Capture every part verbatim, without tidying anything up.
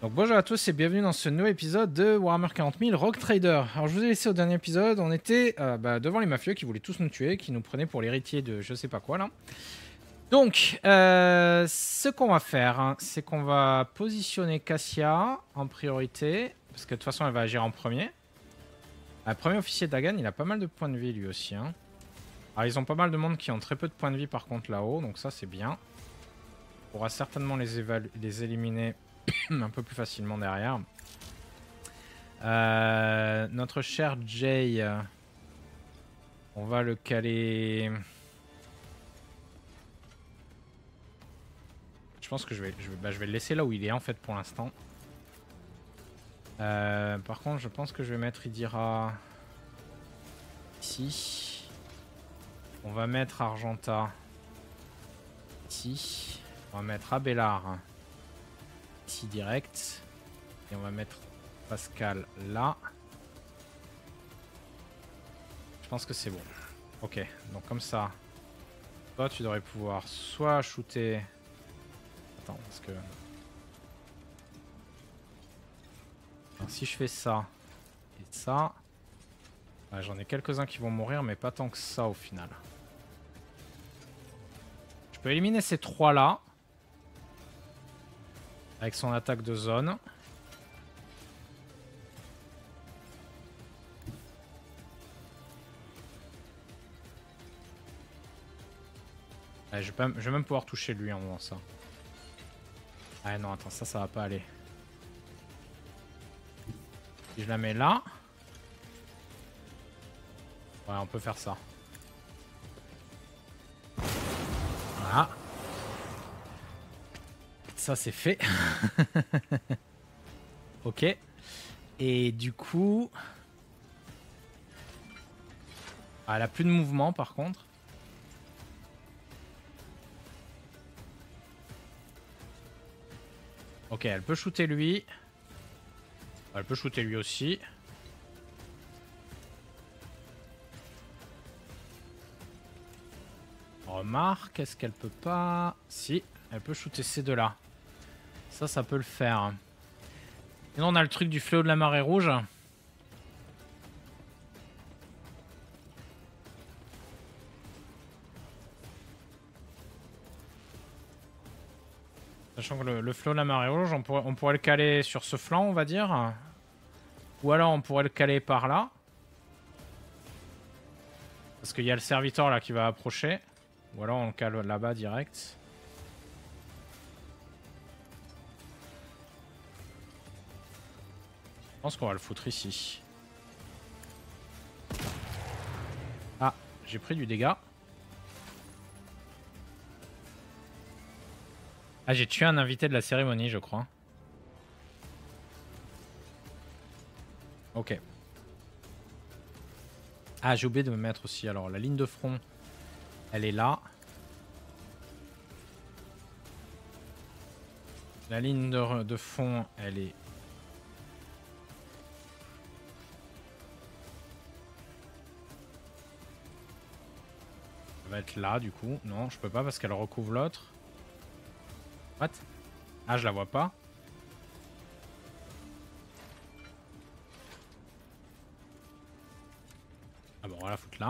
Donc bonjour à tous et bienvenue dans ce nouvel épisode de Warhammer quarante mille Rogue Trader. Alors je vous ai laissé au dernier épisode, on était euh, bah, devant les mafieux qui voulaient tous nous tuer, qui nous prenaient pour l'héritier de je sais pas quoi là. Donc euh, ce qu'on va faire, hein, c'est qu'on va positionner Cassia en priorité, parce que de toute façon elle va agir en premier. Le premier officier Dagan, il a pas mal de points de vie lui aussi. Hein. Alors ils ont pas mal de monde qui ont très peu de points de vie par contre là-haut, donc ça c'est bien. On pourra certainement les, les éliminer un peu plus facilement derrière. Euh, notre cher Jay, euh, on va le caler. Je pense que je vais, je vais, bah, je vais le laisser là où il est en fait pour l'instant. Euh, par contre, je pense que je vais mettre Idira ici. On va mettre Argenta ici. On va mettre Abelard ici direct. Et on va mettre Pascal là. Je pense que c'est bon. Ok, donc comme ça, toi tu devrais pouvoir soit shooter... Attends, parce que... Alors, si je fais ça et ça... Ouais, j'en ai quelques-uns qui vont mourir, mais pas tant que ça au final. Je peux éliminer ces trois là. Avec son attaque de zone. Ouais, je, vais pas, je vais même pouvoir toucher lui en faisant ça. Ah non, attends, ça, ça va pas aller. Si je la mets là... Ouais, on peut faire ça. Voilà. Ça, c'est fait. Ok. Et du coup... Ah, elle a plus de mouvement, par contre. Ok, elle peut shooter lui. Elle peut shooter lui aussi. Remarque, est-ce qu'elle peut pas... Si, elle peut shooter ces deux-là. Ça, ça peut le faire. Sinon, on a le truc du fléau de la marée rouge. Sachant que le, le fléau de la marée rouge, on pourrait, on pourrait le caler sur ce flanc, on va dire. Ou alors, on pourrait le caler par là. Parce qu'il y a le serviteur là qui va approcher. Ou alors, on le cale là-bas direct. Je pense qu'on va le foutre ici. Ah, j'ai pris du dégât. Ah, j'ai tué un invité de la cérémonie, je crois. Ok. Ah, j'ai oublié de me mettre aussi. Alors, la ligne de front, elle est là. La ligne de, de fond, elle est... Elle va être là, du coup. Non, je peux pas parce qu'elle recouvre l'autre. What? Ah, je la vois pas. Ah bon, on va la foutre là.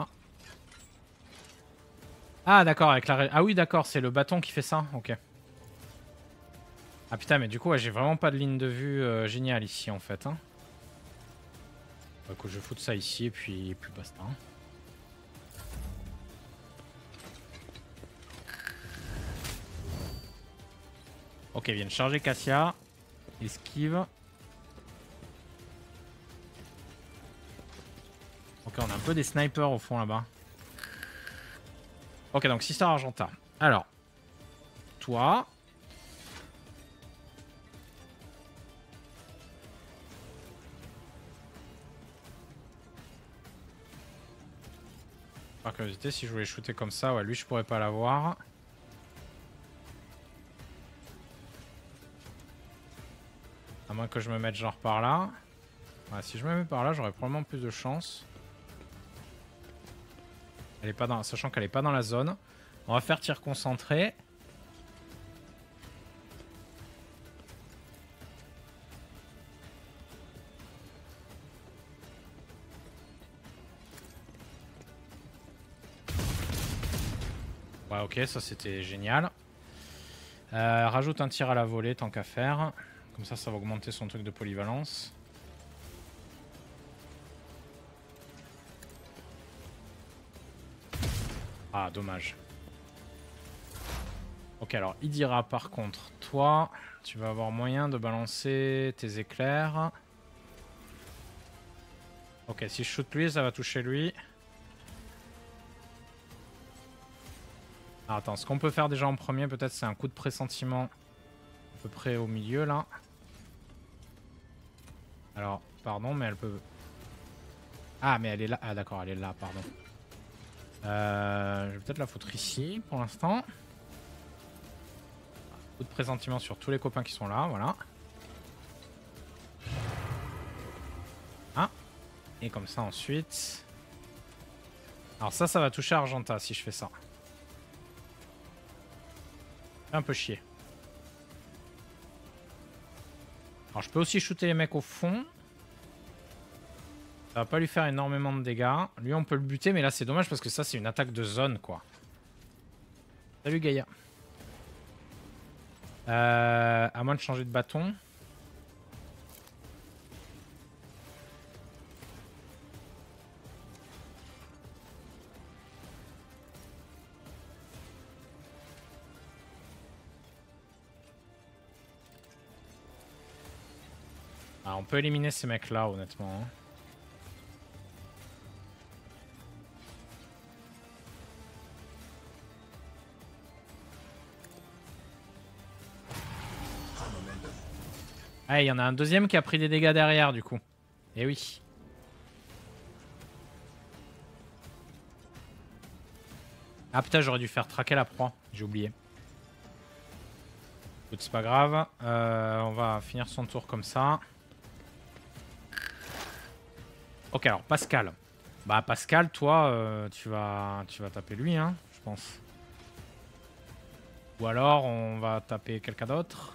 Ah, d'accord, avec la... Ah oui, d'accord, c'est le bâton qui fait ça. Ok. Ah putain, mais du coup, ouais, j'ai vraiment pas de ligne de vue euh, géniale ici, en fait. Hein. Bah, écoute, je vais foutre ça ici, et puis, et puis basta. Hein. Ok, viens de charger Cassia. Esquive. Ok, on a un peu des snipers au fond là-bas. Ok, donc Sister Argenta. Alors, toi. Par curiosité, si je voulais shooter comme ça, ouais, lui je pourrais pas l'avoir. À moins que je me mette genre par là. Ouais, si je me mets par là, j'aurais probablement plus de chance. Elle est pas dans... Sachant qu'elle est pas dans la zone. On va faire tir concentré. Ouais, ok, ça c'était génial. Euh, rajoute un tir à la volée tant qu'à faire. Comme ça, ça va augmenter son truc de polyvalence. Ah, dommage. Ok, alors il dira par contre, toi, tu vas avoir moyen de balancer tes éclairs. Ok, si je shoot lui, ça va toucher lui. Ah, attends, ce qu'on peut faire déjà en premier, peut-être, c'est un coup de pressentiment à peu près au milieu, là. Alors, pardon, mais elle peut... Ah, mais elle est là. Ah, d'accord, elle est là, pardon. Euh, je vais peut-être la foutre ici, pour l'instant. Coup de pressentiment sur tous les copains qui sont là, voilà. Ah, et comme ça, ensuite... Alors ça, ça va toucher Argenta, si je fais ça. Un peu chier. Alors je peux aussi shooter les mecs au fond. Ça va pas lui faire énormément de dégâts. Lui on peut le buter mais là c'est dommage parce que ça c'est une attaque de zone quoi. Salut Gaïa. Euh, à moins de changer de bâton. Ah, on peut éliminer ces mecs là honnêtement. Ah, il y en a un deuxième qui a pris des dégâts derrière du coup. Eh oui. Ah putain, j'aurais dû faire traquer la proie. J'ai oublié. Écoute, c'est pas grave. Euh, on va finir son tour comme ça. Ok, alors Pascal. Bah Pascal, toi, euh, tu vas, tu vas taper lui, hein, je pense. Ou alors on va taper quelqu'un d'autre.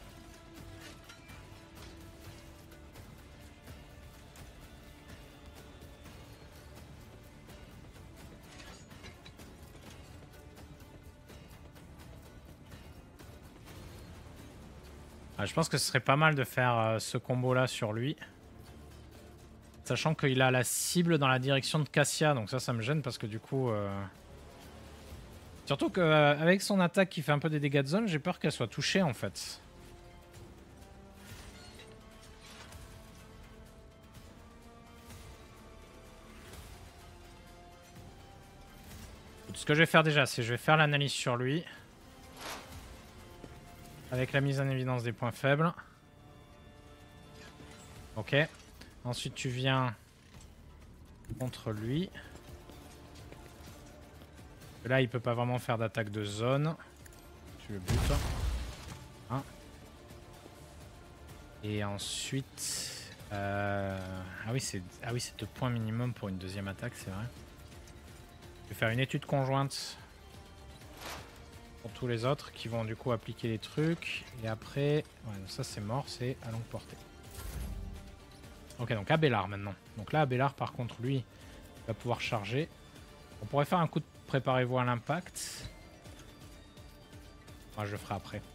Ah, je pense que ce serait pas mal de faire euh, ce combo là sur lui. Sachant qu'il a la cible dans la direction de Cassia, donc ça, ça me gêne parce que du coup... Euh... Surtout qu'avec son attaque qui fait un peu des dégâts de zone, j'ai peur qu'elle soit touchée en fait. Ce que je vais faire déjà, c'est que je vais faire l'analyse sur lui. Avec la mise en évidence des points faibles. Ok. Ensuite, tu viens contre lui. Là, il peut pas vraiment faire d'attaque de zone. Tu le butes. Hein. Et ensuite... Euh... Ah oui, c'est ah oui, deux points minimum pour une deuxième attaque, c'est vrai. Je vais faire une étude conjointe pour tous les autres qui vont du coup appliquer les trucs. Et après... Ouais, ça c'est mort, c'est à longue portée. Ok, donc Abelard maintenant. Donc là, Abelard par contre, lui, va pouvoir charger. On pourrait faire un coup de préparez-vous à l'impact. Moi, je le ferai après.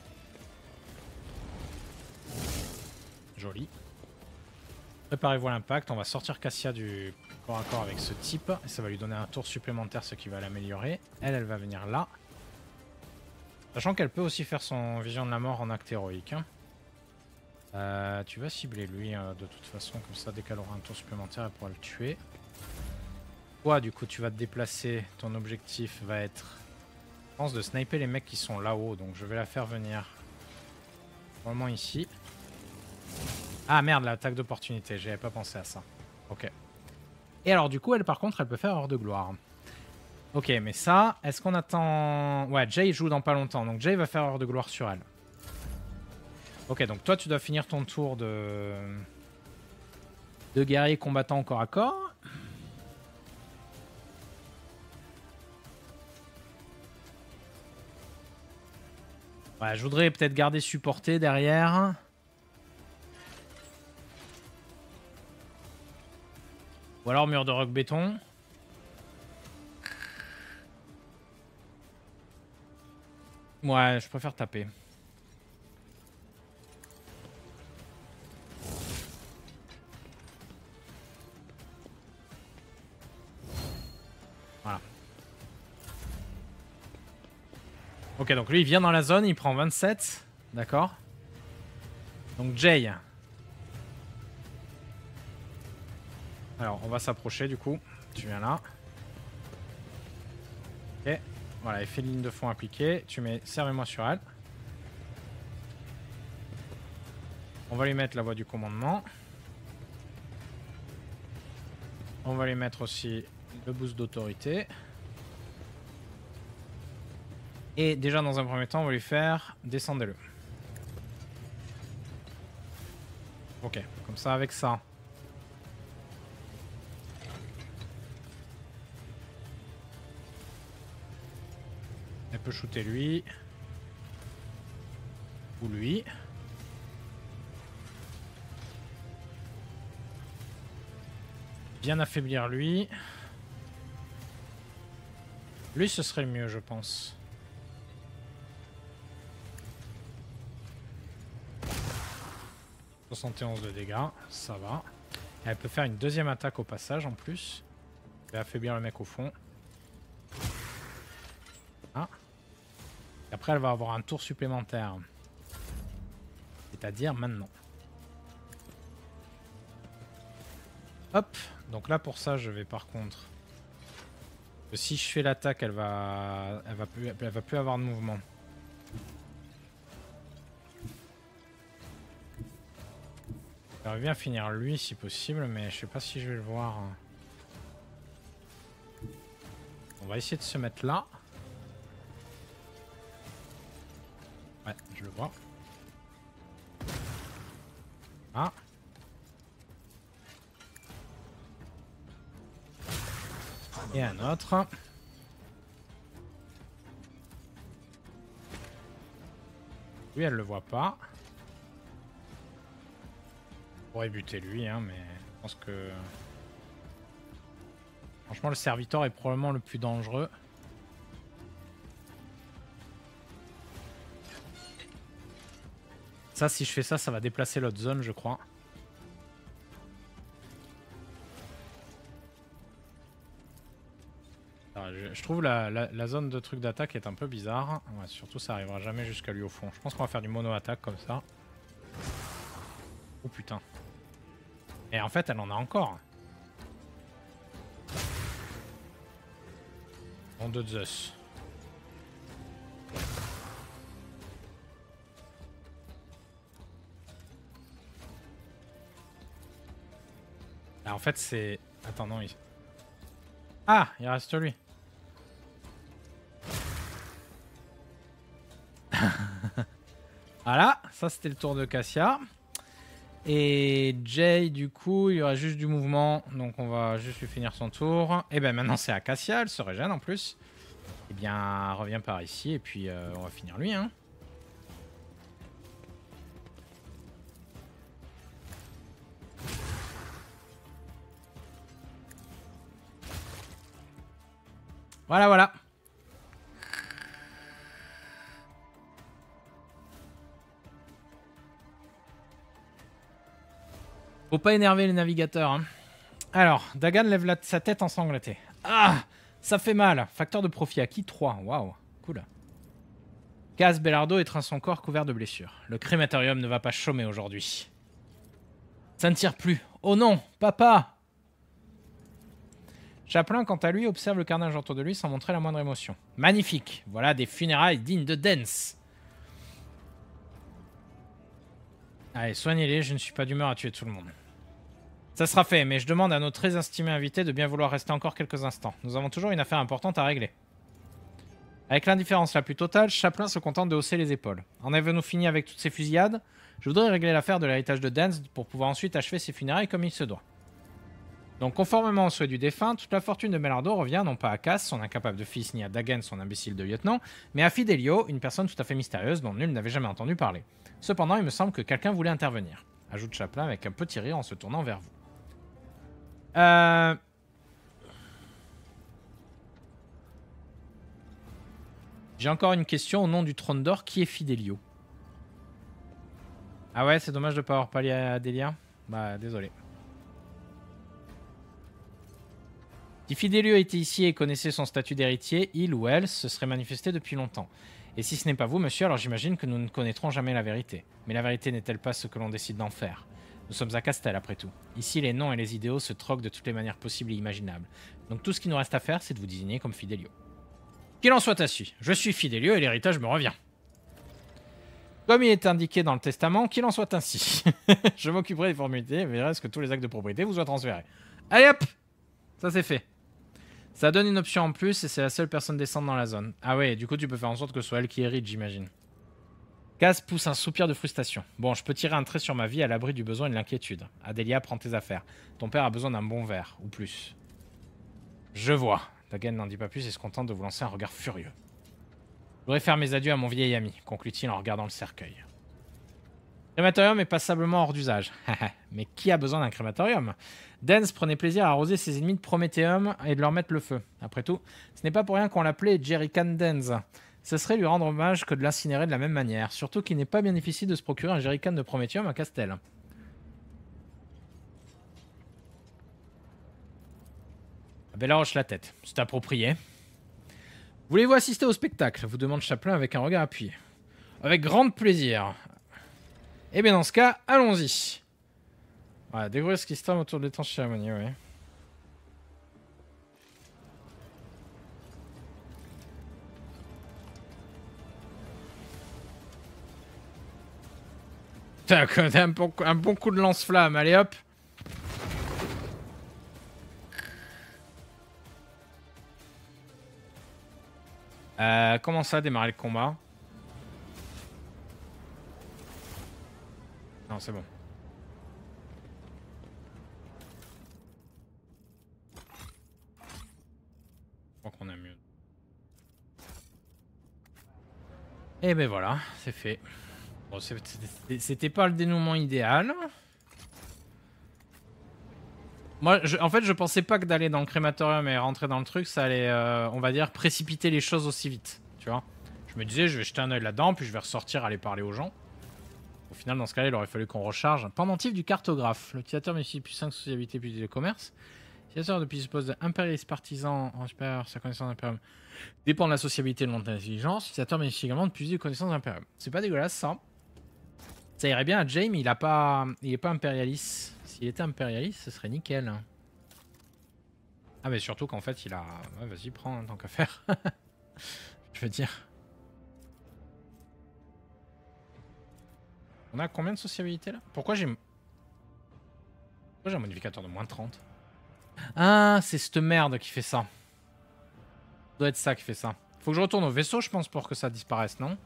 Joli. Préparez-vous à l'impact. On va sortir Cassia du corps à corps avec ce type. Et ça va lui donner un tour supplémentaire, ce qui va l'améliorer. Elle, elle va venir là. Sachant qu'elle peut aussi faire son vision de la mort en acte héroïque. Hein. Euh, tu vas cibler lui euh, de toute façon. Comme ça, dès qu'elle aura un tour supplémentaire, elle pourra le tuer. Toi, du coup, tu vas te déplacer. Ton objectif va être, je pense, de sniper les mecs qui sont là-haut. Donc, je vais la faire venir probablement ici. Ah merde, l'attaque d'opportunité. J'avais pas pensé à ça. Ok. Et alors, du coup, elle, par contre, elle peut faire heure de gloire. Ok, mais ça, est-ce qu'on attend... Ouais, Jay joue dans pas longtemps. Donc, Jay va faire heure de gloire sur elle. Ok, donc toi, tu dois finir ton tour de... de guerrier combattant corps à corps. Ouais, je voudrais peut-être garder supporté derrière. Ou alors mur de roc béton. Ouais, je préfère taper. Voilà. Ok, donc lui il vient dans la zone, il prend vingt-sept. D'accord. Donc Jay. Alors on va s'approcher du coup. Tu viens là. Ok. Voilà, effet de ligne de fond appliqué. Tu mets servez-moi sur elle. On va lui mettre la voie du commandement. On va lui mettre aussi le boost d'autorité. Et déjà dans un premier temps, on va lui faire descendez-le. Ok, comme ça avec ça. Elle peut shooter lui. Ou lui. Bien affaiblir lui. Lui ce serait le mieux je pense. soixante et onze de dégâts, ça va. Et elle peut faire une deuxième attaque au passage en plus. Et affaiblir le mec au fond. Ah. Et après elle va avoir un tour supplémentaire. C'est-à-dire maintenant. Hop. Donc là pour ça je vais par contre... Si je fais l'attaque elle va... Elle va plus... Elle va plus avoir de mouvement. J'aimerais bien finir lui si possible, mais je sais pas si je vais le voir. On va essayer de se mettre là. Ouais, je le vois. Ah. Et un autre. Lui, elle le voit pas. On pourrait buter lui, hein, mais je pense que... Franchement, le serviteur est probablement le plus dangereux. Ça, si je fais ça, ça va déplacer l'autre zone, je crois. Alors, je, je trouve la, la, la zone de truc d'attaque est un peu bizarre. Ouais, surtout, ça arrivera jamais jusqu'à lui au fond. Je pense qu'on va faire du mono-attaque comme ça. Oh putain. Et en fait, elle en a encore. Nom de Zeus. Ah, en fait, c'est... Attends, non, il... Ah, il reste lui. Voilà, ça c'était le tour de Cassia. Et Jay, du coup, il y aura juste du mouvement. Donc on va juste lui finir son tour. Et ben maintenant c'est à Cassia, elle se régène en plus. Et bien, reviens par ici et puis euh, on va finir lui. Hein. Voilà, voilà. Faut pas énerver les navigateurs. Hein. Alors, Dagan lève la, sa tête ensanglantée. Ah, ça fait mal. Facteur de profit acquis trois. Waouh, cool. Kaz Bellardo étreint son corps couvert de blessures. Le crématorium ne va pas chômer aujourd'hui. Ça ne tire plus. Oh non, papa! Chaplin, quant à lui, observe le carnage autour de lui sans montrer la moindre émotion. Magnifique. Voilà des funérailles dignes de Dance. Allez, soignez-les, je ne suis pas d'humeur à tuer tout le monde. Ça sera fait, mais je demande à nos très estimés invités de bien vouloir rester encore quelques instants. Nous avons toujours une affaire importante à régler. Avec l'indifférence la plus totale, Chaplin se contente de hausser les épaules. En avez-nous fini avec toutes ces fusillades? Je voudrais régler l'affaire de l'héritage de Dance pour pouvoir ensuite achever ses funérailles comme il se doit. Donc, conformément au souhait du défunt, toute la fortune de Bellardo revient non pas à Cass, son incapable de fils, ni à Dagan, son imbécile de lieutenant, mais à Fidelio, une personne tout à fait mystérieuse dont nul n'avait jamais entendu parler. Cependant, il me semble que quelqu'un voulait intervenir, ajoute Chaplin avec un petit rire en se tournant vers vous. Euh... J'ai encore une question au nom du trône d'or. Qui est Fidelio? Ah ouais, c'est dommage de pas avoir parlé à Delia. Bah, désolé. Si Fidelio était ici et connaissait son statut d'héritier, il ou elle se serait manifesté depuis longtemps. Et si ce n'est pas vous, monsieur, alors j'imagine que nous ne connaîtrons jamais la vérité. Mais la vérité n'est-elle pas ce que l'on décide d'en faire? Nous sommes à Castel, après tout. Ici, les noms et les idéaux se troquent de toutes les manières possibles et imaginables. Donc tout ce qui nous reste à faire, c'est de vous désigner comme Fidelio. Qu'il en soit ainsi, je suis Fidelio et l'héritage me revient. Comme il est indiqué dans le testament, qu'il en soit ainsi. Je m'occuperai des formalités et verrai ce que tous les actes de propriété vous soient transférés. Allez hop! Ça c'est fait. Ça donne une option en plus et c'est la seule personne décente dans la zone. Ah ouais, du coup tu peux faire en sorte que ce soit elle qui hérite, j'imagine. Kaz pousse un soupir de frustration. Bon, je peux tirer un trait sur ma vie à l'abri du besoin et de l'inquiétude. Adélia, prends tes affaires. Ton père a besoin d'un bon verre, ou plus. Je vois. Dagan n'en dit pas plus et se contente de vous lancer un regard furieux. Je voudrais faire mes adieux à mon vieil ami, conclut-il en regardant le cercueil. Le crématorium est passablement hors d'usage. Mais qui a besoin d'un crématorium? Dance prenait plaisir à arroser ses ennemis de Prométhéum et de leur mettre le feu. Après tout, ce n'est pas pour rien qu'on l'appelait Jerrycan Dance. Ce serait lui rendre hommage que de l'incinérer de la même manière. Surtout qu'il n'est pas bien difficile de se procurer un Jerrycan de Prométhéum à Castel. Bella hoche la tête. C'est approprié. Voulez-vous assister au spectacle? Vous demande Chaplin avec un regard appuyé. Avec grand plaisir. Eh bien dans ce cas, allons-y. Voilà, découvrir ce qui se trame autour de l'étrange cérémonie, oui. Tac, un bon, un bon coup de lance-flamme, allez hop. Euh, comment ça, démarrer le combat? Non, c'est bon. Je crois qu'on a mieux. Et ben voilà, c'est fait. Bon, c'était pas le dénouement idéal. Moi, je, en fait, je pensais pas que d'aller dans le crématorium et rentrer dans le truc, ça allait, euh, on va dire, précipiter les choses aussi vite. Tu vois? Je me disais, je vais jeter un oeil là-dedans, puis je vais ressortir, aller parler aux gens. Au final, dans ce cas-là, il aurait fallu qu'on recharge un pendentif du cartographe. L'utilisateur bénéficie plus cinq sociabilité plus de commerce. L'utilisateur depuis ce poste d'impérialiste partisan en supérieur, sa connaissance d'impérium dépend de la sociabilité et de l'intelligence. L'utilisateur bénéficie également de plus de connaissances d'impérium. C'est pas dégueulasse, ça. Ça irait bien à Jaime, il a pas, il est pas impérialiste. S'il était impérialiste, ce serait nickel. Ah mais surtout qu'en fait il a... Ouais, vas-y, prends, tant qu'à faire. Je veux dire... On a combien de sociabilité là? Pourquoi j'ai... Pourquoi j'ai un modificateur de moins trente? Ah, c'est cette merde qui fait ça. Ça doit être ça qui fait ça. Faut que je retourne au vaisseau, je pense, pour que ça disparaisse, non?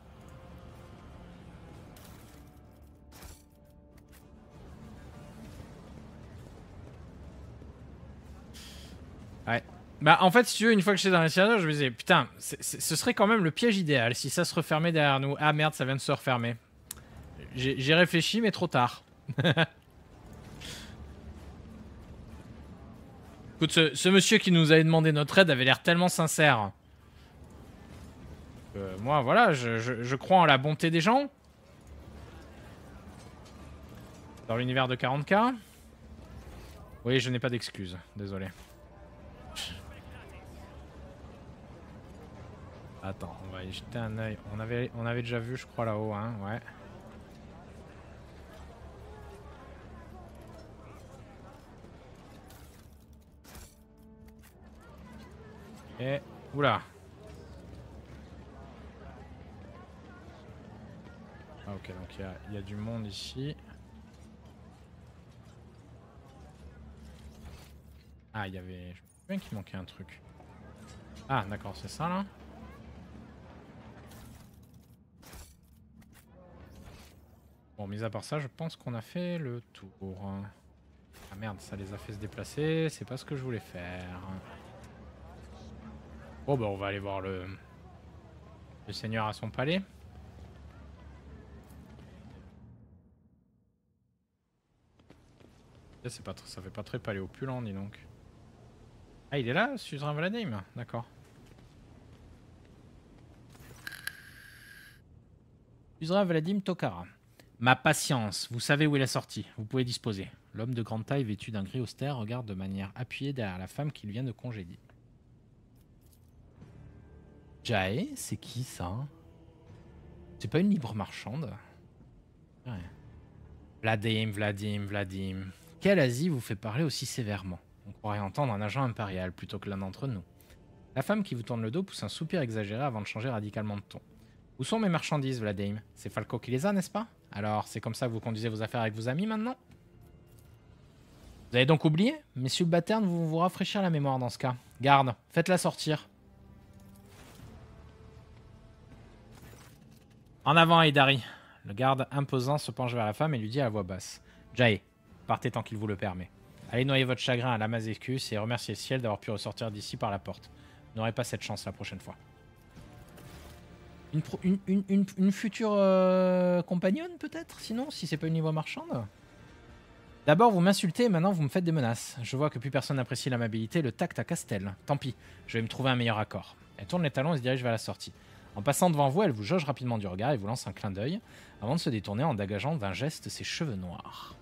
Ouais. Bah en fait si tu veux, une fois que j'étais dans l'initiateur, je me disais putain, ce serait quand même le piège idéal si ça se refermait derrière nous. Ah merde, ça vient de se refermer. J'ai réfléchi mais trop tard. Écoute, ce, ce monsieur qui nous avait demandé notre aide avait l'air tellement sincère. Euh, moi voilà, je, je, je crois en la bonté des gens. Dans l'univers de quarante K. Oui, je n'ai pas d'excuses, désolé. Attends, on va y jeter un œil. On avait, on avait déjà vu, je crois, là-haut, hein, ouais. Et... Oula. Ah ok, donc il y, y a du monde ici. Ah, il y avait... Je me souviens qu'il manquait un truc. Ah, d'accord, c'est ça, là. Bon, mis à part ça, je pense qu'on a fait le tour. Ah merde, ça les a fait se déplacer. C'est pas ce que je voulais faire. Bon, bah on va aller voir le... Le seigneur à son palais. C'est pas, ça fait pas très paléopulent, dis donc. Ah, il est là, Suzerain Valadim. D'accord. Suzerain Vladim Tokhara. Ma patience, vous savez où est la sortie, vous pouvez disposer. L'homme de grande taille vêtu d'un gris austère regarde de manière appuyée derrière la femme qu'il vient de congédier. Jae, c'est qui ça? C'est pas une libre marchande? Ouais. Vladim, Vladim, Vladim. Quelle Asie vous fait parler aussi sévèrement? On croirait entendre un agent impérial plutôt que l'un d'entre nous. La femme qui vous tourne le dos pousse un soupir exagéré avant de changer radicalement de ton. Où sont mes marchandises, Vladim? C'est Falco qui les a, n'est-ce pas? Alors, c'est comme ça que vous conduisez vos affaires avec vos amis maintenant? Vous avez donc oublié? Mes subalternes vont vous rafraîchir la mémoire dans ce cas. Garde, faites-la sortir. En avant, Aidari. Le garde imposant se penche vers la femme et lui dit à la voix basse. Jae, partez tant qu'il vous le permet. Allez noyer votre chagrin à l'Amazécus et remerciez le ciel d'avoir pu ressortir d'ici par la porte. Vous n'aurez pas cette chance la prochaine fois. Une, pro, une, une, une, une future euh, compagnonne peut-être, sinon, si c'est pas une niveau marchande. D'abord vous m'insultez et maintenant vous me faites des menaces. Je vois que plus personne n'apprécie l'amabilité, le tact à Castel. Tant pis, je vais me trouver un meilleur accord. Elle tourne les talons et se dirige vers la sortie. En passant devant vous, elle vous jauge rapidement du regard et vous lance un clin d'œil, avant de se détourner en dégageant d'un geste ses cheveux noirs.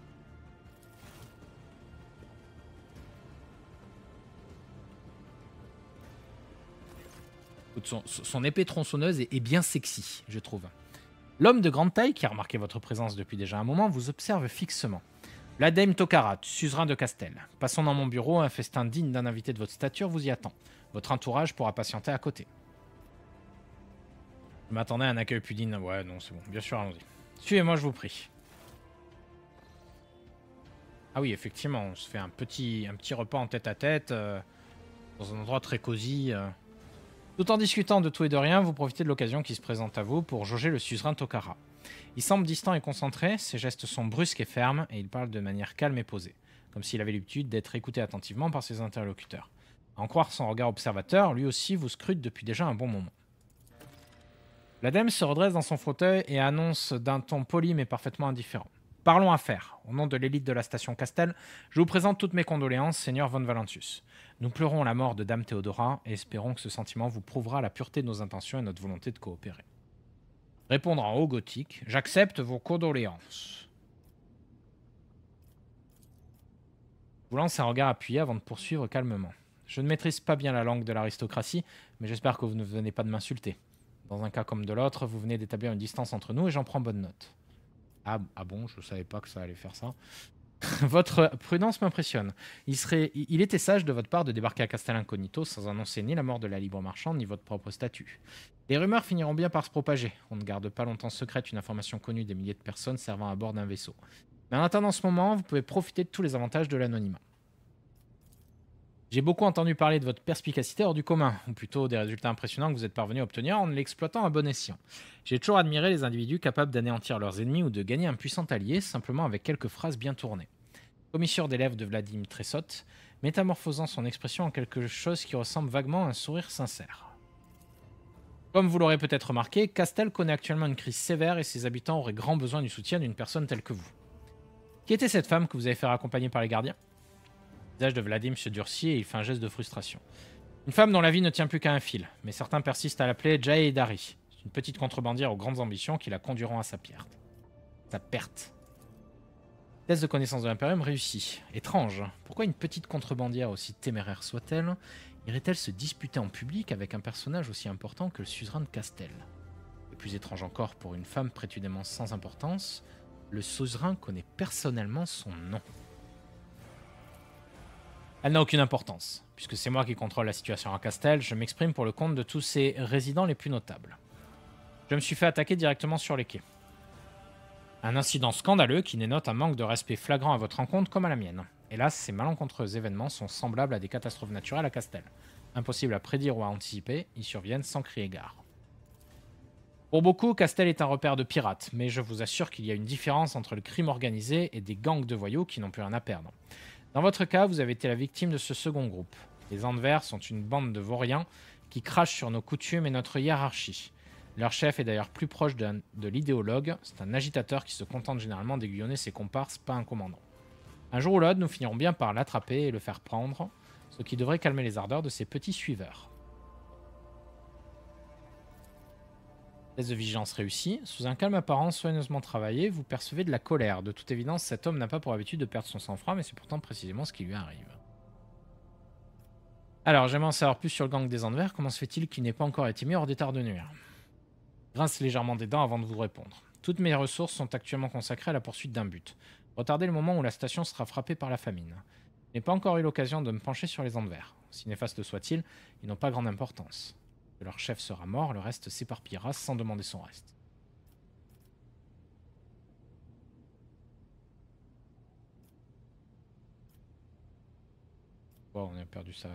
Son, son épée tronçonneuse est, est bien sexy, je trouve. L'homme de grande taille, qui a remarqué votre présence depuis déjà un moment, vous observe fixement. Vladim Tokhara, suzerain de Castel. Passons dans mon bureau, un festin digne d'un invité de votre stature vous y attend. Votre entourage pourra patienter à côté. Je m'attendais à un accueil plus digne. Ouais, non, c'est bon. Bien sûr, allons-y. Suivez-moi, je vous prie. Ah oui, effectivement, on se fait un petit, un petit repas en tête-à-tête, euh, dans un endroit très cosy. Euh. Tout en discutant de tout et de rien, vous profitez de l'occasion qui se présente à vous pour jauger le suzerain Tokhara. Il semble distant et concentré, ses gestes sont brusques et fermes, et il parle de manière calme et posée, comme s'il avait l'habitude d'être écouté attentivement par ses interlocuteurs. À en croire son regard observateur, lui aussi vous scrute depuis déjà un bon moment. Vladim se redresse dans son fauteuil et annonce d'un ton poli mais parfaitement indifférent. Parlons affaires. Au nom de l'élite de la station Castel, je vous présente toutes mes condoléances, Seigneur von Valentius. Nous pleurons la mort de Dame Théodora et espérons que ce sentiment vous prouvera la pureté de nos intentions et notre volonté de coopérer. Répondre en haut gothique, j'accepte vos condoléances. Vous lance un regard appuyé avant de poursuivre calmement. Je ne maîtrise pas bien la langue de l'aristocratie, mais j'espère que vous ne venez pas de m'insulter. Dans un cas comme de l'autre, vous venez d'établir une distance entre nous et j'en prends bonne note. Ah, ah bon, je ne savais pas que ça allait faire ça. Votre prudence m'impressionne. Il, serait, il était sage de votre part de débarquer à Castel Incognito sans annoncer ni la mort de la libre marchande ni votre propre statut. Les rumeurs finiront bien par se propager. On ne garde pas longtemps secrète une information connue des milliers de personnes servant à bord d'un vaisseau. Mais en attendant ce moment, vous pouvez profiter de tous les avantages de l'anonymat. J'ai beaucoup entendu parler de votre perspicacité hors du commun, ou plutôt des résultats impressionnants que vous êtes parvenu à obtenir en l'exploitant à bon escient. J'ai toujours admiré les individus capables d'anéantir leurs ennemis ou de gagner un puissant allié simplement avec quelques phrases bien tournées. Commissure des lèvres de Vladim tressaute, métamorphosant son expression en quelque chose qui ressemble vaguement à un sourire sincère. Comme vous l'aurez peut-être remarqué, Castel connaît actuellement une crise sévère et ses habitants auraient grand besoin du soutien d'une personne telle que vous. Qui était cette femme que vous avez fait accompagner par les gardiens ? Le visage de Vladim se durcit et il fait un geste de frustration. Une femme dont la vie ne tient plus qu'à un fil, mais certains persistent à l'appeler Jae Aidari. C'est une petite contrebandière aux grandes ambitions qui la conduiront à sa perte. Sa perte. Test de connaissance de l'Imperium réussi. Étrange. Pourquoi une petite contrebandière, aussi téméraire soit-elle, irait-elle se disputer en public avec un personnage aussi important que le suzerain de Castel? Et plus étrange encore pour une femme prétendument sans importance, le suzerain connaît personnellement son nom. Elle n'a aucune importance. Puisque c'est moi qui contrôle la situation à Castel, je m'exprime pour le compte de tous ses résidents les plus notables. Je me suis fait attaquer directement sur les quais. Un incident scandaleux qui dénote un manque de respect flagrant à votre encontre comme à la mienne. Hélas, ces malencontreux événements sont semblables à des catastrophes naturelles à Castel. Impossible à prédire ou à anticiper, ils surviennent sans crier gare. Pour beaucoup, Castel est un repère de pirates, mais je vous assure qu'il y a une différence entre le crime organisé et des gangs de voyous qui n'ont plus rien à perdre. Dans votre cas, vous avez été la victime de ce second groupe. Les Anvers sont une bande de vauriens qui crachent sur nos coutumes et notre hiérarchie. Leur chef est d'ailleurs plus proche de, de l'idéologue, c'est un agitateur qui se contente généralement d'aiguillonner ses comparses, pas un commandant. Un jour ou l'autre, nous finirons bien par l'attraper et le faire prendre, ce qui devrait calmer les ardeurs de ses petits suiveurs. Test de vigilance réussi. Sous un calme apparent soigneusement travaillé, vous percevez de la colère. De toute évidence, cet homme n'a pas pour habitude de perdre son sang-froid, mais c'est pourtant précisément ce qui lui arrive. Alors, j'aimerais en savoir plus sur le gang des Anvers. Comment se fait-il qu'il n'ait pas encore été mis hors d'état de nuire? Grince légèrement des dents avant de vous répondre. Toutes mes ressources sont actuellement consacrées à la poursuite d'un but. Retardez le moment où la station sera frappée par la famine. Je n'ai pas encore eu l'occasion de me pencher sur les Anvers. Si néfastes soient-ils, ils n'ont pas grande importance. Que leur chef sera mort, le reste s'éparpillera sans demander son reste. Bon, on a perdu ça.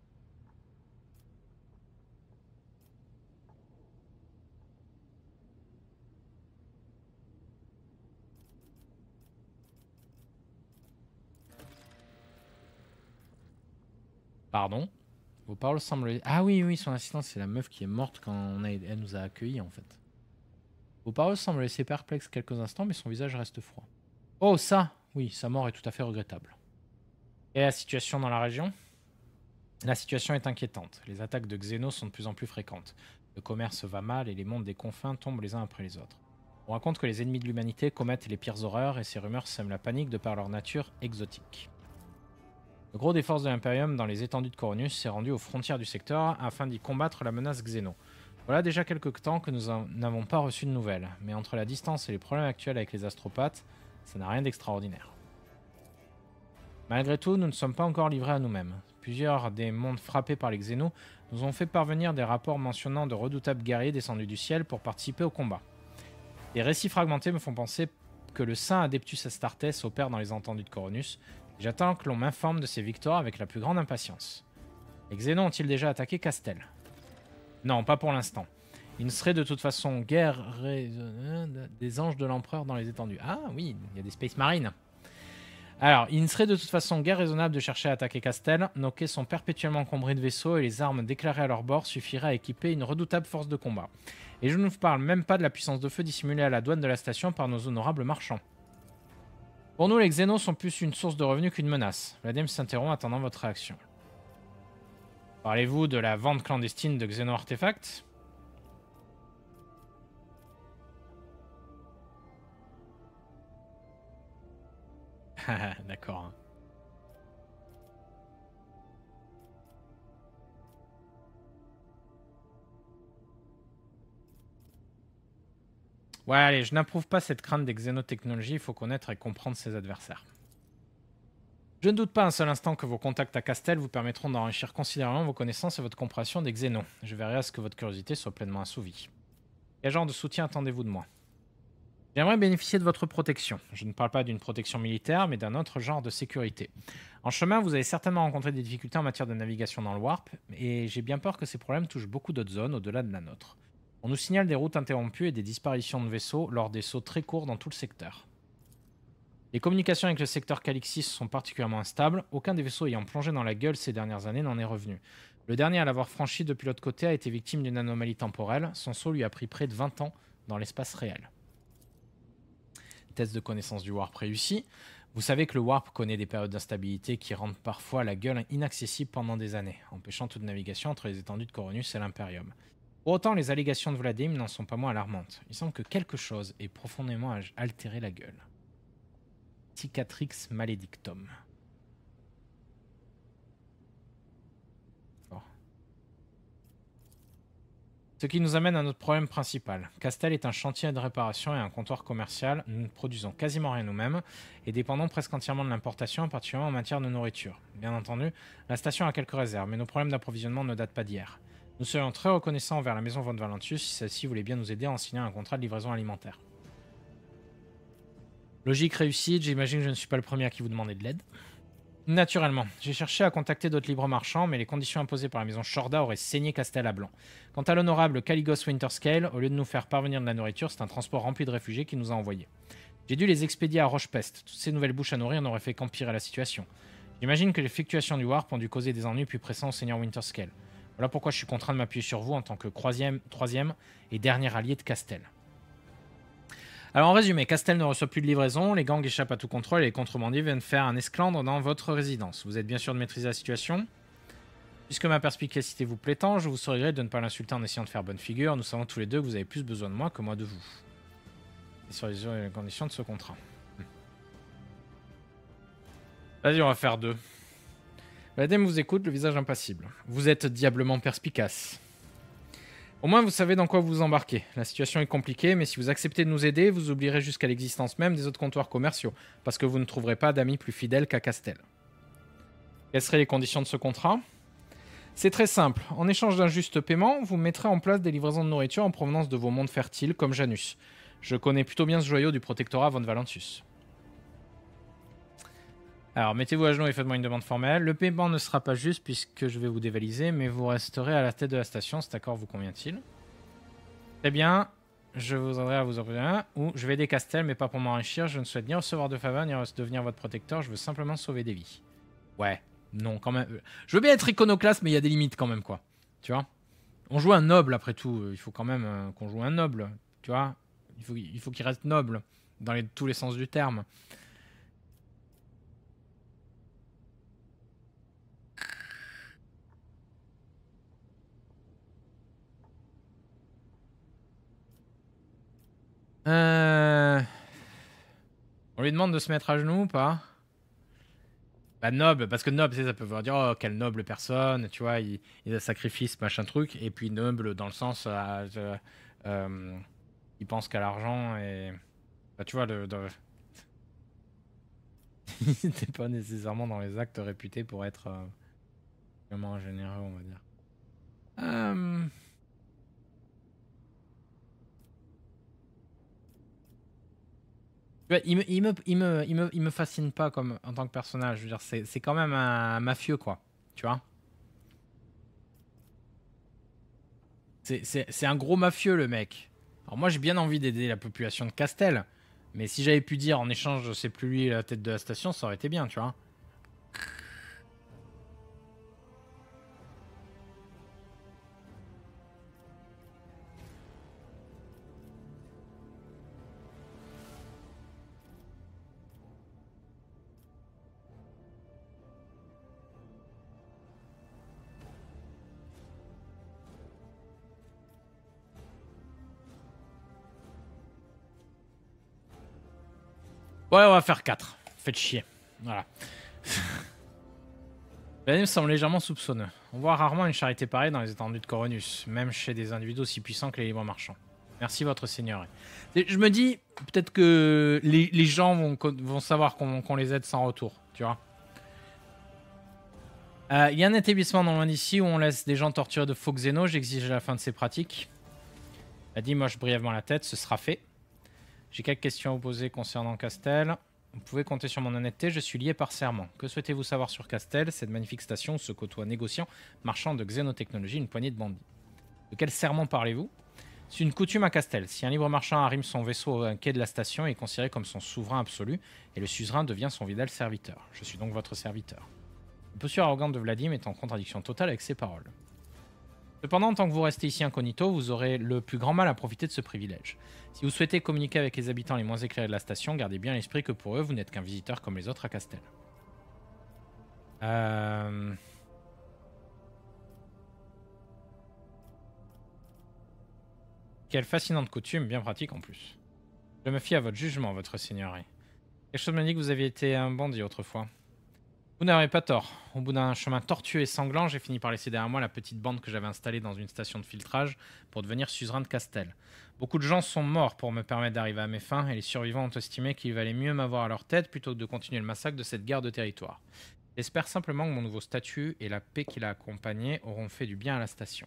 Pardon? Vos paroles semblent... Ah oui, oui, son assistante, c'est la meuf qui est morte quand on a... elle nous a accueillis, en fait. Vos paroles semblent laisser perplexe quelques instants, mais son visage reste froid. Oh, ça! Oui, sa mort est tout à fait regrettable. Et la situation dans la région? La situation est inquiétante. Les attaques de Xenos sont de plus en plus fréquentes. Le commerce va mal et les mondes des confins tombent les uns après les autres. On raconte que les ennemis de l'humanité commettent les pires horreurs et ces rumeurs sèment la panique de par leur nature exotique. Le gros des forces de l'Imperium dans les étendues de Coronius s'est rendu aux frontières du secteur afin d'y combattre la menace Xeno. Voilà déjà quelques temps que nous n'avons pas reçu de nouvelles, mais entre la distance et les problèmes actuels avec les astropathes, ça n'a rien d'extraordinaire. Malgré tout, nous ne sommes pas encore livrés à nous-mêmes. Plusieurs des mondes frappés par les Xénos nous ont fait parvenir des rapports mentionnant de redoutables guerriers descendus du ciel pour participer au combat. Les récits fragmentés me font penser que le saint Adeptus Astartes opère dans les étendues de Coronius. J'attends que l'on m'informe de ces victoires avec la plus grande impatience. Les Xénos ont-ils déjà attaqué Castel? Non, pas pour l'instant. Il ne serait de toute façon guère des anges de l'empereur dans les étendues. Ah oui, il y a des Space Marines. Alors, il ne serait de toute façon guère raisonnable de chercher à attaquer Castel. Nos quais sont perpétuellement encombrés de vaisseaux et les armes déclarées à leur bord suffiraient à équiper une redoutable force de combat. Et je ne vous parle même pas de la puissance de feu dissimulée à la douane de la station par nos honorables marchands. Pour nous, les Xénos sont plus une source de revenus qu'une menace. Vladimir s'interrompt attendant votre réaction. Parlez-vous de la vente clandestine de Xéno-artefacts? D'accord. Ouais, allez, je n'approuve pas cette crainte des xénotechnologies, il faut connaître et comprendre ses adversaires. Je ne doute pas un seul instant que vos contacts à Castel vous permettront d'enrichir considérablement vos connaissances et votre compréhension des xénos. Je verrai à ce que votre curiosité soit pleinement assouvie. Quel genre de soutien attendez-vous de moi? J'aimerais bénéficier de votre protection. Je ne parle pas d'une protection militaire, mais d'un autre genre de sécurité. En chemin, vous allez certainement rencontrer des difficultés en matière de navigation dans le Warp, et j'ai bien peur que ces problèmes touchent beaucoup d'autres zones au-delà de la nôtre. On nous signale des routes interrompues et des disparitions de vaisseaux lors des sauts très courts dans tout le secteur. Les communications avec le secteur Calixis sont particulièrement instables. Aucun des vaisseaux ayant plongé dans la gueule ces dernières années n'en est revenu. Le dernier à l'avoir franchi depuis l'autre côté a été victime d'une anomalie temporelle. Son saut lui a pris près de vingt ans dans l'espace réel. Test de connaissance du Warp réussi. Vous savez que le Warp connaît des périodes d'instabilité qui rendent parfois la gueule inaccessible pendant des années, empêchant toute navigation entre les étendues de Coronius et l'Imperium. Pour autant, les allégations de Vladimir n'en sont pas moins alarmantes. Il semble que quelque chose ait profondément altéré la gueule. Cicatrix maledictum. Oh. Ce qui nous amène à notre problème principal. Castel est un chantier de réparation et un comptoir commercial. Nous ne produisons quasiment rien nous-mêmes et dépendons presque entièrement de l'importation, particulièrement en matière de nourriture. Bien entendu, la station a quelques réserves, mais nos problèmes d'approvisionnement ne datent pas d'hier. Nous serions très reconnaissants envers la maison Von Valentius si celle-ci voulait bien nous aider en signant un contrat de livraison alimentaire. Logique réussite, j'imagine que je ne suis pas le premier à qui vous demandez de l'aide. Naturellement, j'ai cherché à contacter d'autres libres marchands, mais les conditions imposées par la maison Shorda auraient saigné Castel à blanc. Quant à l'honorable Caligos Winterscale, au lieu de nous faire parvenir de la nourriture, c'est un transport rempli de réfugiés qui nous a envoyés. J'ai dû les expédier à Rochepest. Toutes ces nouvelles bouches à nourrir n'auraient fait qu'empirer la situation. J'imagine que les fluctuations du Warp ont dû causer des ennuis plus pressants au seigneur Winterscale. Voilà pourquoi je suis contraint de m'appuyer sur vous en tant que troisième, troisième et dernier allié de Castel. Alors en résumé, Castel ne reçoit plus de livraison, les gangs échappent à tout contrôle et les contrebandiers viennent faire un esclandre dans votre résidence. Vous êtes bien sûr de maîtriser la situation? Puisque ma perspicacité vous plaît tant, je vous serais gré de ne pas l'insulter en essayant de faire bonne figure. Nous savons tous les deux que vous avez plus besoin de moi que moi de vous. Et sur les conditions de ce contrat. Vas-y, on va faire deux. La dame vous écoute, le visage impassible. Vous êtes diablement perspicace. Au moins, vous savez dans quoi vous embarquez. La situation est compliquée, mais si vous acceptez de nous aider, vous oublierez jusqu'à l'existence même des autres comptoirs commerciaux, parce que vous ne trouverez pas d'amis plus fidèles qu'à Castel. Quelles seraient les conditions de ce contrat? C'est très simple. En échange d'un juste paiement, vous mettrez en place des livraisons de nourriture en provenance de vos mondes fertiles, comme Janus. Je connais plutôt bien ce joyau du protectorat von Valentius. Alors, mettez-vous à genoux et faites-moi une demande formelle. Le paiement ne sera pas juste puisque je vais vous dévaliser, mais vous resterez à la tête de la station. Cet accord vous convient-il? Très bien. Je vous aiderai à vous en un. Ou je vais aider Castel, mais pas pour m'enrichir. Je ne souhaite ni recevoir de faveur, ni devenir votre protecteur. Je veux simplement sauver des vies. Ouais, non, quand même. Je veux bien être iconoclaste, mais il y a des limites quand même, quoi. Tu vois? On joue un noble, après tout. Il faut quand même euh, qu'on joue un noble. Tu vois? Il faut il faut qu'il reste noble, dans les, tous les sens du terme. Euh... On lui demande de se mettre à genoux ou pas? Bah noble, parce que noble, ça peut vouloir dire oh quelle noble personne, tu vois, il, il a sacrifice, machin truc, et puis noble dans le sens, euh, euh, euh, il pense qu'à l'argent et, bah, tu vois, le, de... il n'était pas nécessairement dans les actes réputés pour être euh, vraiment généreux, on va dire. Euh... Il me, il, me, il, me, il, me, il me fascine pas comme en tant que personnage. Je veux dire, c'est quand même un mafieux, quoi. Tu vois? C'est un gros mafieux, le mec. Alors moi, j'ai bien envie d'aider la population de Castel. Mais si j'avais pu dire en échange, c'est plus lui la tête de la station, ça aurait été bien, tu vois? Ouais, on va faire quatre. Faites chier. Voilà. L'anime me semble légèrement soupçonneux. On voit rarement une charité pareille dans les étendues de Coronus, même chez des individus aussi puissants que les libres marchands. Merci, votre seigneurie. Je me dis, peut-être que les, les gens vont, vont savoir qu'on qu'on les aide sans retour, tu vois. Il euh, y a un établissement non loin d'ici où on laisse des gens torturés de faux xénos. J'exige la fin de ces pratiques. Adi moche brièvement la tête, ce sera fait. J'ai quelques questions à vous poser concernant Castel. Vous pouvez compter sur mon honnêteté, je suis lié par serment. Que souhaitez-vous savoir sur Castel, cette magnifique station où se côtoient négociants, marchands de xénotechnologie, une poignée de bandits? De quel serment parlez-vous? C'est une coutume à Castel. Si un libre marchand arrime son vaisseau au quai de la station, il est considéré comme son souverain absolu, et le suzerain devient son fidèle serviteur. Je suis donc votre serviteur. La posture arrogante de Vladim est en contradiction totale avec ses paroles. Cependant, tant que vous restez ici incognito, vous aurez le plus grand mal à profiter de ce privilège. Si vous souhaitez communiquer avec les habitants les moins éclairés de la station, gardez bien à l'esprit que pour eux, vous n'êtes qu'un visiteur comme les autres à Castel. Euh... Quelle fascinante coutume, bien pratique en plus. Je me fie à votre jugement, votre seigneurie. Quelque chose me dit que vous aviez été un bandit autrefois. Vous n'avez pas tort. Au bout d'un chemin tortueux et sanglant, j'ai fini par laisser derrière moi la petite bande que j'avais installée dans une station de filtrage pour devenir suzerain de Castel. Beaucoup de gens sont morts pour me permettre d'arriver à mes fins, et les survivants ont estimé qu'il valait mieux m'avoir à leur tête plutôt que de continuer le massacre de cette guerre de territoire. J'espère simplement que mon nouveau statut et la paix qui l'a accompagné auront fait du bien à la station.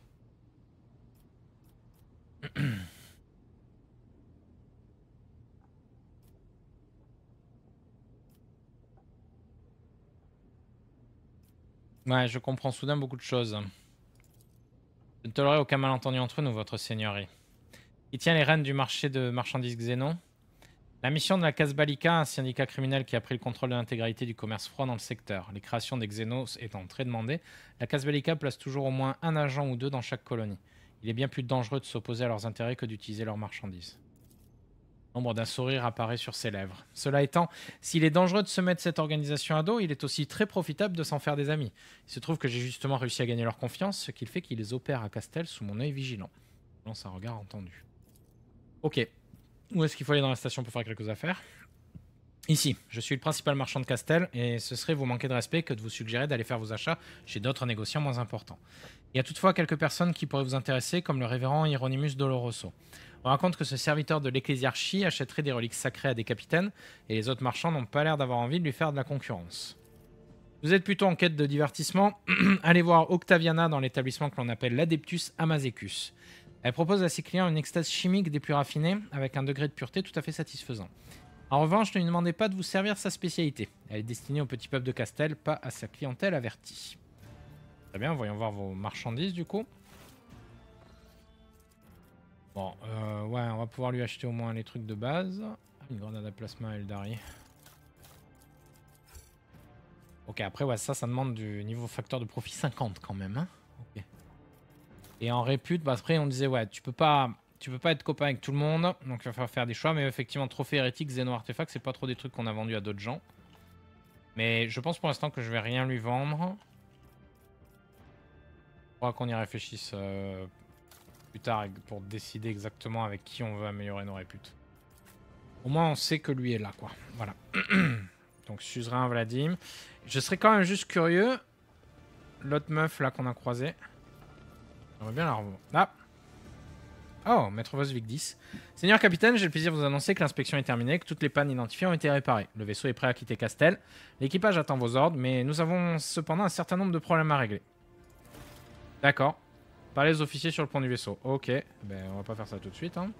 Ouais, je comprends soudain beaucoup de choses. Je ne tolérerai aucun malentendu entre nous, votre seigneurie. Qui tient les rênes du marché de marchandises xénon? La mission de la Casbalica, un syndicat criminel qui a pris le contrôle de l'intégralité du commerce froid dans le secteur. Les créations des xénos étant très demandées, la Casbalica place toujours au moins un agent ou deux dans chaque colonie. Il est bien plus dangereux de s'opposer à leurs intérêts que d'utiliser leurs marchandises. L'ombre d'un sourire apparaît sur ses lèvres. Cela étant, s'il est dangereux de se mettre cette organisation à dos, il est aussi très profitable de s'en faire des amis. Il se trouve que j'ai justement réussi à gagner leur confiance, ce qui fait qu'ils opèrent à Castel sous mon œil vigilant. Je lance un regard entendu. Ok. Où est-ce qu'il faut aller dans la station pour faire quelques affaires? Ici, je suis le principal marchand de Castel et ce serait vous manquer de respect que de vous suggérer d'aller faire vos achats chez d'autres négociants moins importants. Il y a toutefois quelques personnes qui pourraient vous intéresser, comme le révérend Hieronymus Doloroso. On raconte que ce serviteur de l'ecclésiarchie achèterait des reliques sacrées à des capitaines et les autres marchands n'ont pas l'air d'avoir envie de lui faire de la concurrence. Vous êtes plutôt en quête de divertissement? Allez voir Octaviana dans l'établissement que l'on appelle l'Adeptus Amazecus. Elle propose à ses clients une extase chimique des plus raffinées avec un degré de pureté tout à fait satisfaisant. En revanche, ne lui demandez pas de vous servir sa spécialité. Elle est destinée au petit peuple de Castel, pas à sa clientèle avertie. Très bien, voyons voir vos marchandises du coup. Bon, euh, ouais, on va pouvoir lui acheter au moins les trucs de base. Une grenade à plasma Eldari. Ok, après, ouais, ça, ça demande du niveau facteur de profit cinquante quand même. Hein, ok. Et en répute, bah, après, on disait, ouais, tu peux pas... Tu peux pas être copain avec tout le monde, donc il va falloir faire des choix. Mais effectivement, trophée hérétique, Xeno artefact, c'est pas trop des trucs qu'on a vendus à d'autres gens. Mais je pense pour l'instant que je vais rien lui vendre. Il faudra qu'on y réfléchisse euh, plus tard pour décider exactement avec qui on veut améliorer nos réputes. Au moins, on sait que lui est là, quoi. Voilà. Donc, suzerain Vladim. Je serais quand même juste curieux. L'autre meuf là qu'on a croisée. J'aimerais bien la revoir. Ah! Oh, Maître Vosvik dix. Seigneur capitaine, j'ai le plaisir de vous annoncer que l'inspection est terminée, que toutes les pannes identifiées ont été réparées. Le vaisseau est prêt à quitter Castel. L'équipage attend vos ordres, mais nous avons cependant un certain nombre de problèmes à régler. D'accord. Parlez aux officiers sur le pont du vaisseau. Ok. Ben, on va pas faire ça tout de suite. Hein.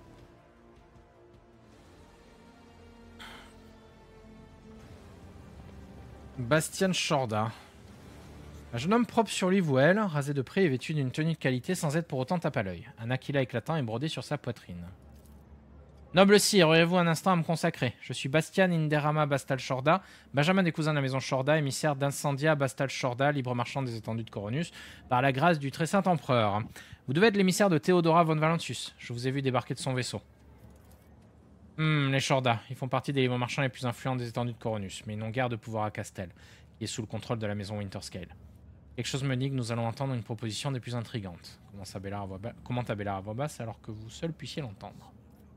Bastian Shorda. Un jeune homme propre sur lui ou elle, rasé de près et vêtu d'une tenue de qualité sans être pour autant tape à l'œil. Un aquila éclatant est brodé sur sa poitrine. Noble sire, auriez-vous un instant à me consacrer? Je suis Bastian Inderama Bastal Shorda, benjamin des cousins de la maison Shorda, émissaire d'Incendia Bastal Shorda, libre marchand des étendues de Coronus, par la grâce du très saint empereur. Vous devez être l'émissaire de Theodora von Valentius. Je vous ai vu débarquer de son vaisseau. Hmm, les Shorda, ils font partie des libres marchands les plus influents des étendues de Coronus, mais ils n'ont guère de pouvoir à Castel, qui est sous le contrôle de la maison Winterscale. Quelque chose me dit que nous allons entendre une proposition des plus intrigantes. Comment Abélard à voix basse, comment Abélard à voix basse alors que vous seul puissiez l'entendre.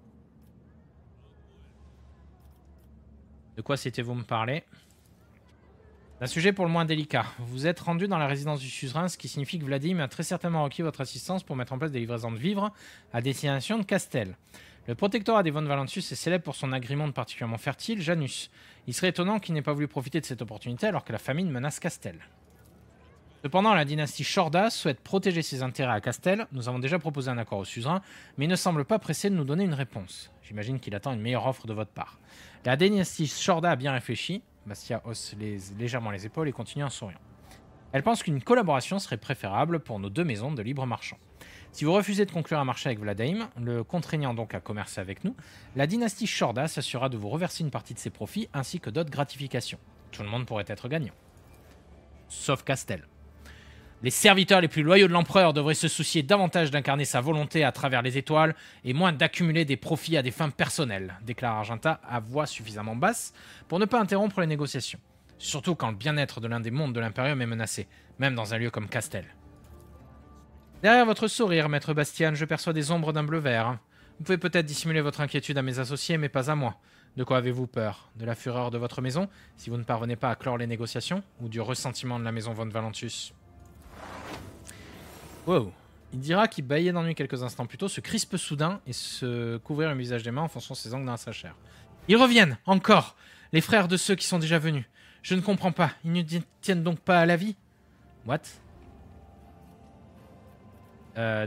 De quoi c'était-vous me parler? Un sujet pour le moins délicat. Vous êtes rendu dans la résidence du suzerain, ce qui signifie que Vladim a très certainement requis votre assistance pour mettre en place des livraisons de vivres à destination de Castel. Le protectorat des von Valentius est célèbre pour son agrémente particulièrement fertile, Janus. Il serait étonnant qu'il n'ait pas voulu profiter de cette opportunité alors que la famine menace Castel. Cependant, la dynastie Shorda souhaite protéger ses intérêts à Castel. Nous avons déjà proposé un accord au suzerain, mais il ne semble pas pressé de nous donner une réponse. J'imagine qu'il attend une meilleure offre de votre part. La dynastie Shorda a bien réfléchi. Bastia hausse les, légèrement les épaules et continue en souriant. Elle pense qu'une collaboration serait préférable pour nos deux maisons de libre marchands. Si vous refusez de conclure un marché avec Vladim, le contraignant donc à commercer avec nous, la dynastie Shorda s'assurera de vous reverser une partie de ses profits ainsi que d'autres gratifications. Tout le monde pourrait être gagnant. Sauf Castel. Les serviteurs les plus loyaux de l'empereur devraient se soucier davantage d'incarner sa volonté à travers les étoiles et moins d'accumuler des profits à des fins personnelles, déclare Argenta à voix suffisamment basse pour ne pas interrompre les négociations. Surtout quand le bien-être de l'un des mondes de l'Imperium est menacé, même dans un lieu comme Castel. Derrière votre sourire, maître Bastian, je perçois des ombres d'un bleu vert. Vous pouvez peut-être dissimuler votre inquiétude à mes associés, mais pas à moi. De quoi avez-vous peur? De la fureur de votre maison, si vous ne parvenez pas à clore les négociations, ou du ressentiment de la maison von Valentius? Wow. Il dira qu'il bâillait d'ennui quelques instants plus tôt, se crispe soudain et se couvrir le visage des mains en fonçant ses ongles dans sa chair. Ils reviennent, encore! Les frères de ceux qui sont déjà venus. Je ne comprends pas. Ils ne tiennent donc pas à la vie? What? Euh...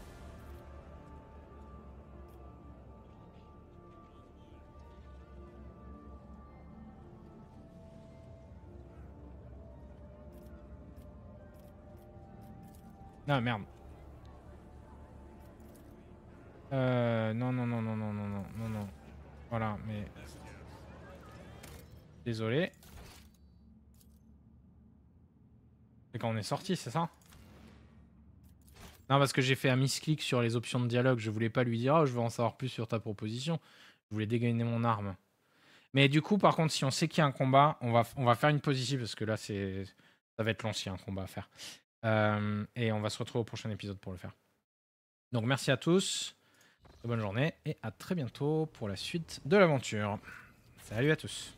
Non, merde. Euh... Non, non, non, non, non, non, non, non, non. Voilà, mais... Désolé. C'est quand on est sorti, c'est ça? Non, parce que j'ai fait un misclick sur les options de dialogue. Je voulais pas lui dire, oh, je veux en savoir plus sur ta proposition. Je voulais dégainer mon arme. Mais du coup, par contre, si on sait qu'il y a un combat, on va, on va faire une pause ici parce que là, c'est, ça va être long s'il y a un combat à faire. Euh, et on va se retrouver au prochain épisode pour le faire. Donc, merci à tous. Bonne journée et à très bientôt pour la suite de l'aventure. Salut à tous.